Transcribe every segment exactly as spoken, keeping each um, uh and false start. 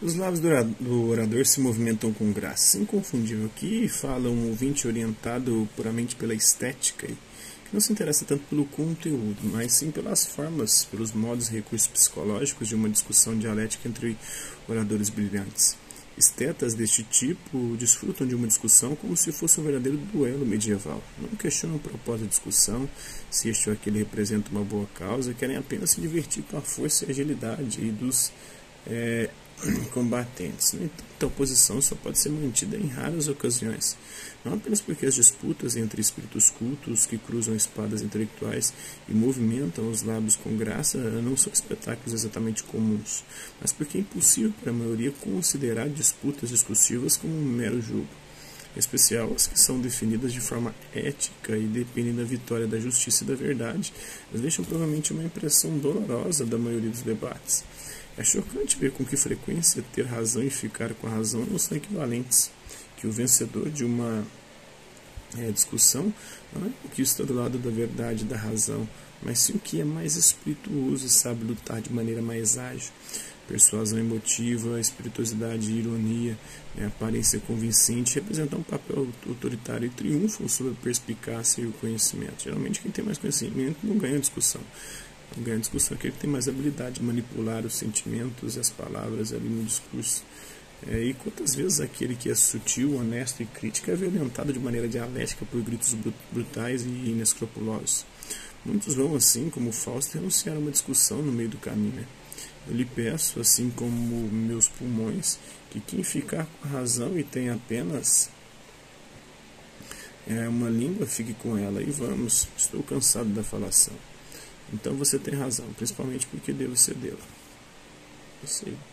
Os lábios do ora- do orador se movimentam com graça inconfundível, que fala um ouvinte orientado puramente pela estética e que não se interessa tanto pelo conteúdo, mas sim pelas formas, pelos modos e recursos psicológicos de uma discussão dialética entre oradores brilhantes. Estetas deste tipo desfrutam de uma discussão como se fosse um verdadeiro duelo medieval. Não questionam o propósito da discussão, se este ou aquele representa uma boa causa, querem apenas se divertir com a força e agilidade e dos é, combatentes. No entanto, a oposição só pode ser mantida em raras ocasiões, não apenas porque as disputas entre espíritos cultos que cruzam espadas intelectuais e movimentam os lábios com graça não são espetáculos exatamente comuns, mas porque é impossível para a maioria considerar disputas discursivas como um mero jogo, em especial as que são definidas de forma ética e dependem da vitória da justiça e da verdade. Elas deixam provavelmente uma impressão dolorosa da maioria dos debates. É chocante ver com que frequência ter razão e ficar com a razão não são equivalentes, que o vencedor de uma é, discussão não é o que está do lado da verdade e da razão, mas sim o que é mais espirituoso e sabe lutar de maneira mais ágil. Persuasão emotiva, espirituosidade e ironia, né, aparência convincente, representam um papel autoritário e triunfam sobre a perspicácia e o conhecimento. Geralmente quem tem mais conhecimento não ganha discussão. Não ganha discussão é aquele que tem mais habilidade de manipular os sentimentos e as palavras ali no discurso. É, e quantas vezes aquele que é sutil, honesto e crítico é violentado de maneira dialética por gritos brutais e inescrupulosos. Muitos vão, assim como Fausto, renunciar a uma discussão no meio do caminho. Né? Eu lhe peço, assim como meus pulmões, que quem ficar com a razão e tem apenas é, uma língua, fique com ela. E vamos, estou cansado da falação. Então você tem razão, principalmente porque devo cedê-la. Isso aí.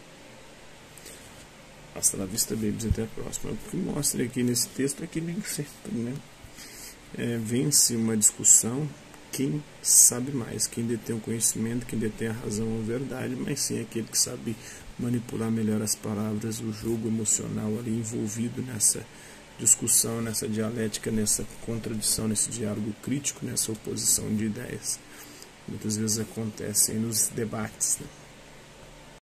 Hasta la vista, babies, até a próxima. O que mostra aqui nesse texto é que nem sempre, né? É, vence uma discussão quem sabe mais, quem detém o conhecimento, quem detém a razão ou a verdade, mas sim aquele que sabe manipular melhor as palavras, o jogo emocional ali envolvido nessa discussão, nessa dialética, nessa contradição, nesse diálogo crítico, nessa oposição de ideias. Muitas vezes acontece nos debates, né?